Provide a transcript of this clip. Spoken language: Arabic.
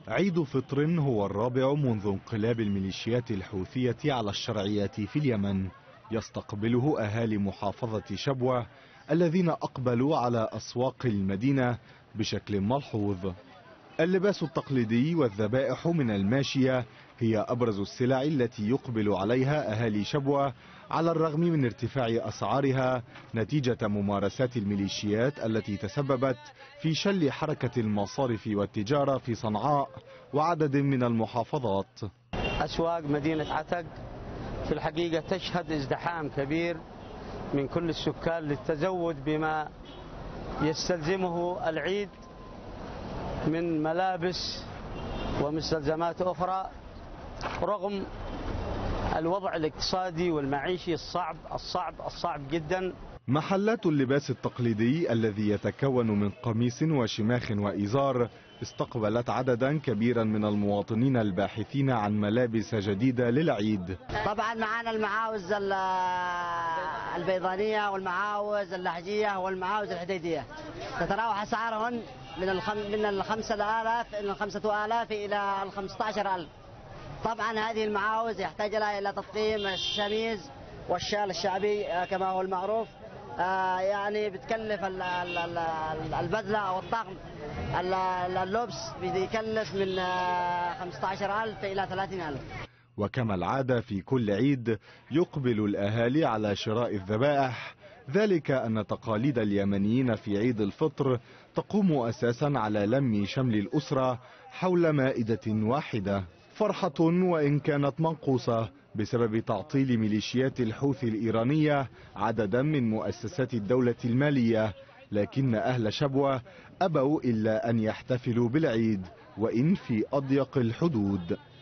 عيد فطر هو الرابع منذ انقلاب الميليشيات الحوثية على الشرعيات في اليمن، يستقبله أهالي محافظة شبوة الذين أقبلوا على أسواق المدينة بشكل ملحوظ. اللباس التقليدي والذبائح من الماشية هي أبرز السلع التي يقبل عليها أهالي شبوة، على الرغم من ارتفاع أسعارها نتيجة ممارسات الميليشيات التي تسببت في شل حركة المصارف والتجارة في صنعاء وعدد من المحافظات. أسواق مدينة عتق في الحقيقة تشهد ازدحام كبير من كل السكان للتزود بما يستلزمه العيد من ملابس ومستلزمات أخرى، رغم الوضع الاقتصادي والمعيشي الصعب جدا. محلات اللباس التقليدي الذي يتكون من قميص وشماخ وإزار استقبلت عددا كبيرا من المواطنين الباحثين عن ملابس جديدة للعيد. طبعا معنا المعاوز البيضانية والمعاوز اللحجية والمعاوز الحديدية، تتراوح أسعارهن من 5000 إلى 5000 إلى 15000. طبعا هذه المعاوز يحتاج لها إلى تطقيم الشميز والشال الشعبي كما هو المعروف، يعني بتكلف البذلة أو الطقم اللبس بيكلف من 15000 إلى 30000. وكما العادة في كل عيد يقبل الأهالي على شراء الذبائح، ذلك أن تقاليد اليمنيين في عيد الفطر تقوم أساسا على لم شمل الأسرة حول مائدة واحدة. فرحة وإن كانت منقوصة بسبب تعطيل ميليشيات الحوثي الإيرانية عددا من مؤسسات الدولة المالية، لكن أهل شبوة أبوا إلا أن يحتفلوا بالعيد وإن في أضيق الحدود.